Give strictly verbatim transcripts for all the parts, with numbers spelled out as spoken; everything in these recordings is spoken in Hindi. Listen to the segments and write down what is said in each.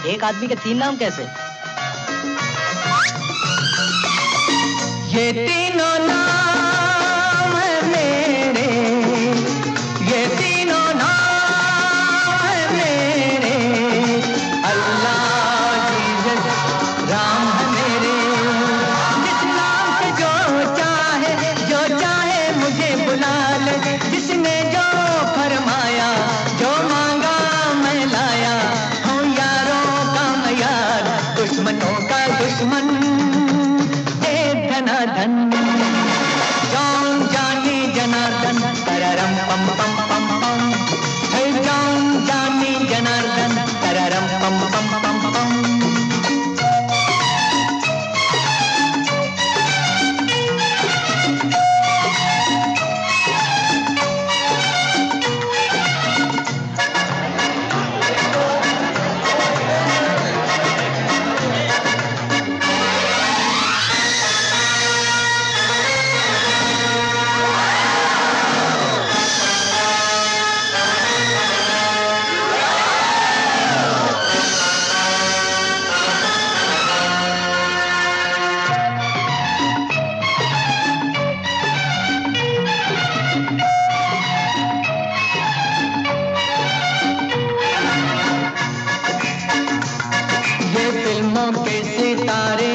एक आदमी के तीन नाम कैसे? ये तीनों नाम है मेरे, ये तीनों नाम है मेरे, अल्लाह जीसस राम है मेरे। जिस नाम से जो चाहे जो चाहे मुझे बुला ले, जिसने जो फरमाया जो मांगा मैं लाया, हूँ यारों का मैं यार, दुश्मनों का दुश्मन, धन जान जानी जनार्दन तररम पम पम पम पम, हे जान जानी जनार्दन तररम पम पम पम पम। फिल्मों के सितारे,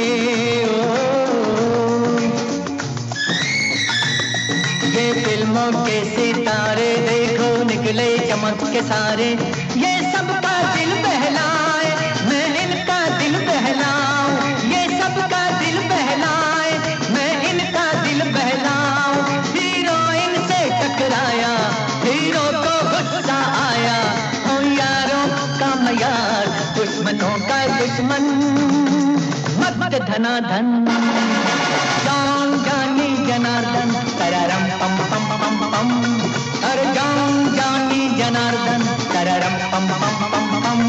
ये फिल्मों के सितारे, देखो निकले चमक के सारे, ये सबका दिल बहलाए, मैं इनका दिल बहलाऊं, ये सबका दिल बहलाए, मैं इनका दिल बहलाऊं। हीरोइन से टकराया, हीरो को गुस्सा आया, हो यारों का मैं यार, दुश्मनों का दुश्मन, मत धना धन जान जानी जनार्दन तररम पम पम पम पम, हर जान जानी जनार्दन तररम पम पम पम पम।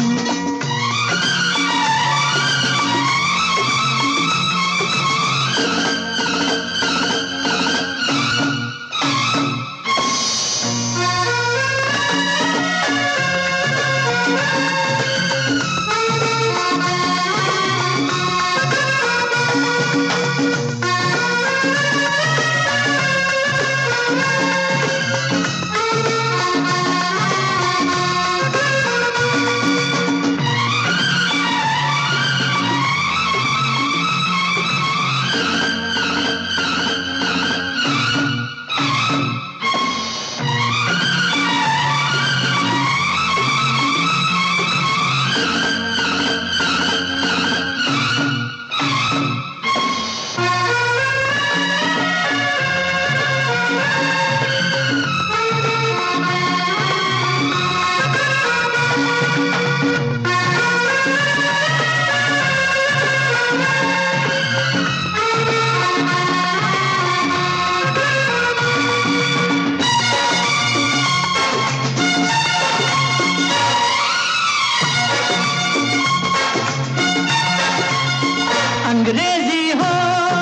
अंग्रेजी हो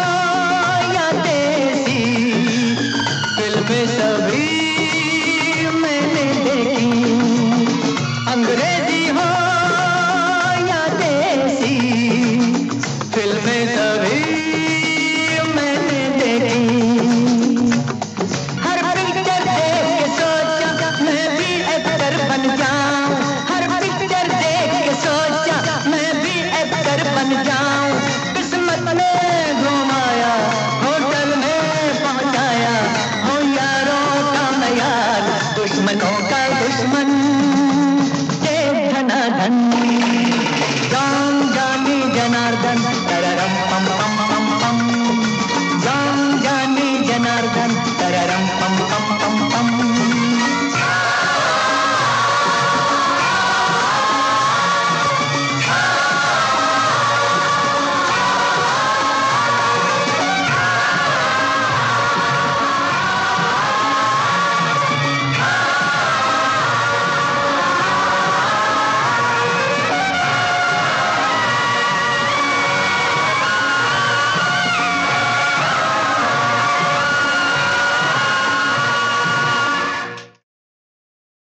या देसी, फिल्में सभी मैंने देखी। अंग्रेजी हो या देसी, फिल्में सभी मैंने देखी। हर पिक्चर देख के सोचा मैं भी एक्टर बन जाऊं, हर पिक्चर देख के सोचा मैं भी एक्टर बन जाऊं। ने घुमाया, होटल में पहुंचाया, हो यारों का मैं यार, दुश्मनों का दुश्मन, ये धना धन।